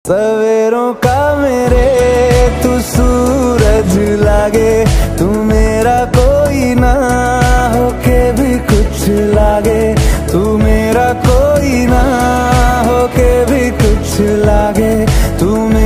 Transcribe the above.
सवेरों का मेरे तू सूरज लागे, तू मेरा कोई ना होके भी कुछ लागे, तू मेरा कोई ना होके भी कुछ लागे, तू